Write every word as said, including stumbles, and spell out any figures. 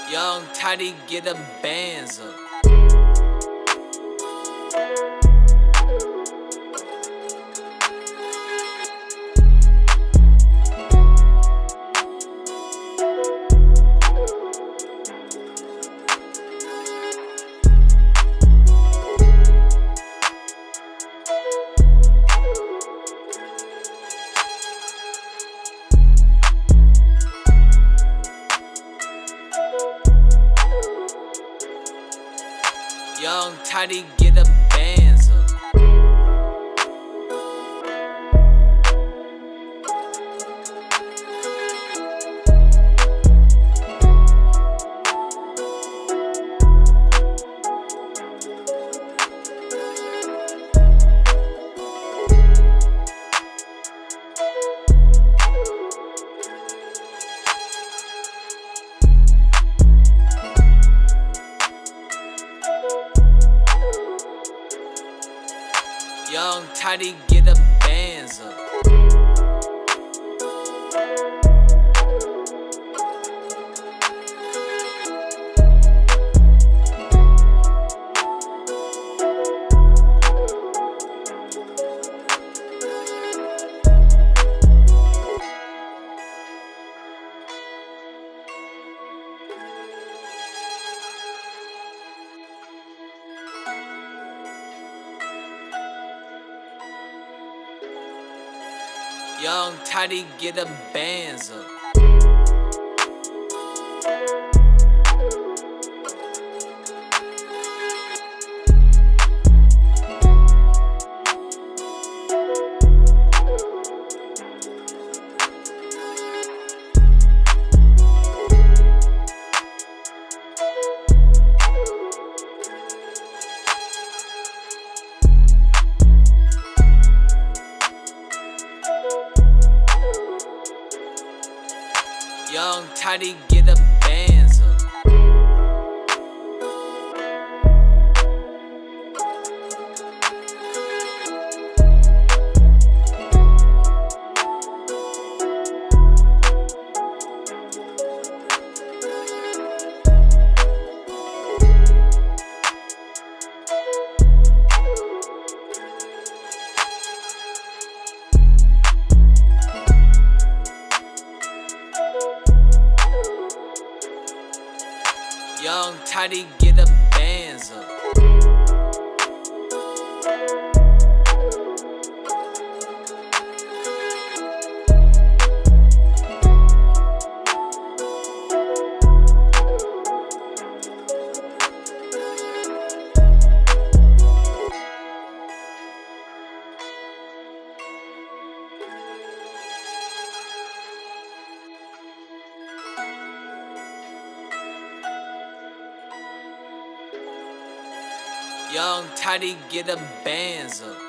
Young Toddy, get them bands up. Young Toddy, get them bands up. Young Toddy, get them bands up. Young Toddy, get them bands up. Young Toddy, get them bands up. Young Toddy, get them bands up. Young Toddy, get them bands up.